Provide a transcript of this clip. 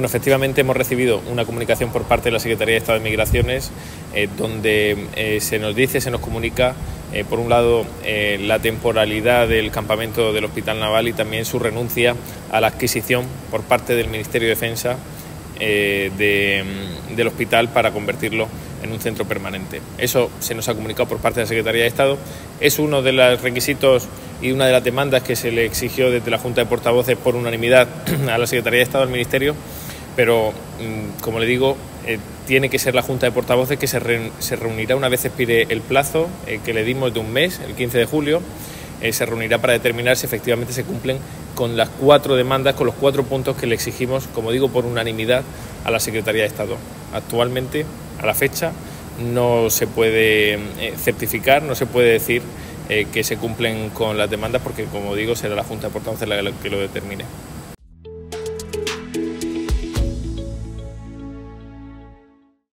Bueno, efectivamente hemos recibido una comunicación por parte de la Secretaría de Estado de Migraciones donde se nos comunica, por un lado, la temporalidad del campamento del Hospital Naval y también su renuncia a la adquisición por parte del Ministerio de Defensa del hospital para convertirlo en un centro permanente. Eso se nos ha comunicado por parte de la Secretaría de Estado. Es uno de los requisitos y una de las demandas que se le exigió desde la Junta de Portavoces por unanimidad a la Secretaría de Estado, al Ministerio, pero, como le digo, tiene que ser la Junta de Portavoces que se reunirá una vez expire el plazo que le dimos de un mes, el 15 de julio, se reunirá para determinar si efectivamente se cumplen con las 4 demandas, con los 4 puntos que le exigimos, como digo, por unanimidad a la Secretaría de Estado. Actualmente, a la fecha, no se puede certificar, no se puede decir que se cumplen con las demandas porque, como digo, será la Junta de Portavoces la que lo determine.